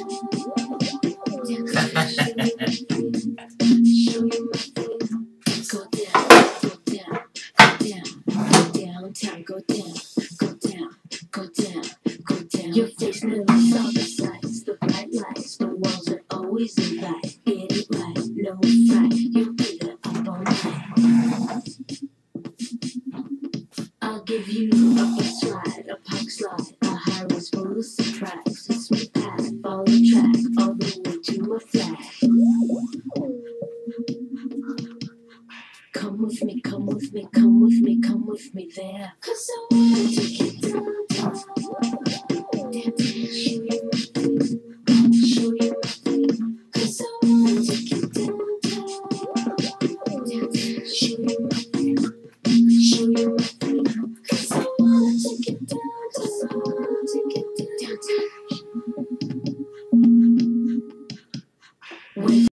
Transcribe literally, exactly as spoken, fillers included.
Go down, go down, go down, go down. Your face never saw the sights, the bright lights, the walls are always invite. Get it right, no fight. You'll be there up all night. I'll give you a bus slide, a park slide, a highway's full of surprise. A smooth path, follow the track, all the way to my flag. Come with me, come with me, come with me, come with me there. Cause I wanna take you down, down, down, down, show you my feet, show you my feet. Cause I wanna take you down, down, down, down, show you my feet, show you my feet. Cause I wanna take you down, cause I wanna take you down, down, down.